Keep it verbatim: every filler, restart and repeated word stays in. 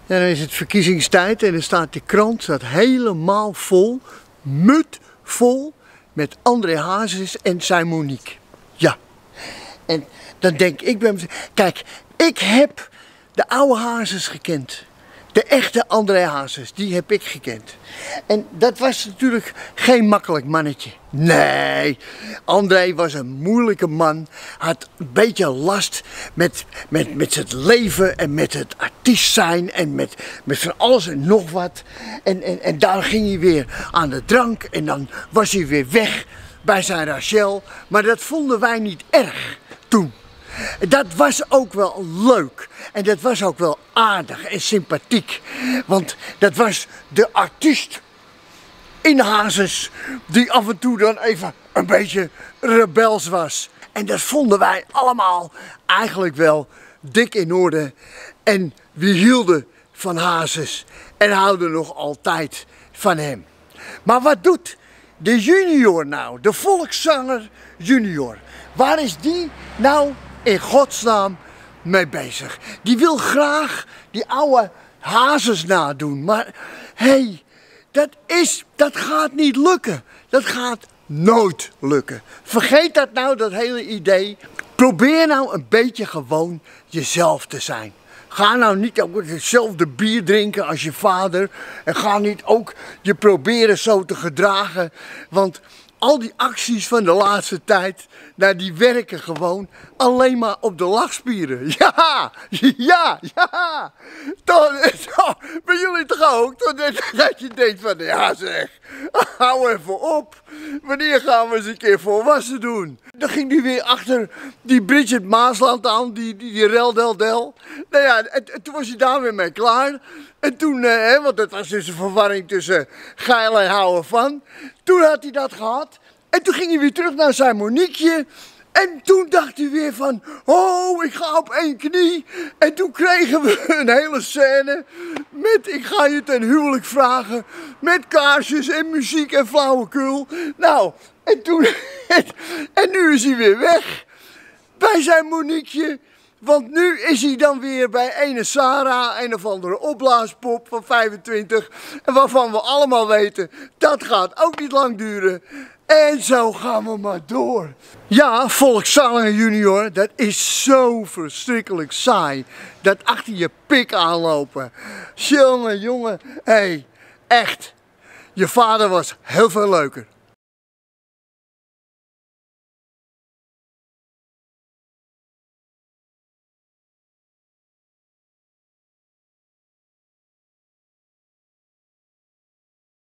En dan is het verkiezingstijd en dan staat de krant staat helemaal vol, mut vol, met André Hazes en zijn Monique. Ja. En dan denk ik bij mezelf, kijk, ik heb de oude Hazes gekend. De echte André Hazes, die heb ik gekend. En dat was natuurlijk geen makkelijk mannetje. Nee, André was een moeilijke man. Had een beetje last met, met, met zijn leven en met het artiest zijn en met, met van alles en nog wat. En, en, en daar ging hij weer aan de drank en dan was hij weer weg bij zijn Rachel. Maar dat vonden wij niet erg toen. Dat was ook wel leuk en dat was ook wel aardig en sympathiek, want dat was de artiest in Hazes die af en toe dan even een beetje rebels was. En dat vonden wij allemaal eigenlijk wel dik in orde en we hielden van Hazes en houden nog altijd van hem. Maar wat doet de junior nou, de volkszanger junior? Waar is die nou in godsnaam mee bezig? Die wil graag die oude Hazes nadoen, maar hé, hey, dat is, dat gaat niet lukken. Dat gaat nooit lukken. Vergeet dat nou, dat hele idee. Probeer nou een beetje gewoon jezelf te zijn. Ga nou niet ook hetzelfde bier drinken als je vader en ga niet ook je proberen zo te gedragen, want al die acties van de laatste tijd, nou, die werken gewoon alleen maar op de lachspieren. Ja, ja, ja. Toch, toch, bij jullie toch ook? Toch, dat je denkt van, ja zeg, hou even op. Wanneer gaan we eens een keer volwassen doen? Dan ging hij weer achter die Bridget Maasland aan, die, die, die rel del del. Nou ja, en, en toen was hij daar weer mee klaar. En toen, eh, hè, want dat was dus een verwarring tussen geil en houden van. Toen had hij dat gehad. En toen ging hij weer terug naar zijn Moniqueje. En toen dacht hij weer van, oh, ik ga op één knie. En toen kregen we een hele scène met, ik ga je ten huwelijk vragen. Met kaarsjes en muziek en flauwekul. Nou, en toen, en nu is hij weer weg bij zijn Moniqueje. Want nu is hij dan weer bij ene Sarah, een of andere opblaaspop van vijfentwintig. En waarvan we allemaal weten, dat gaat ook niet lang duren. En zo gaan we maar door. Ja, volkszanger junior, dat is zo verschrikkelijk saai. Dat achter je pik aanlopen. Jongen, jongen, hé, hey, echt. Je vader was heel veel leuker.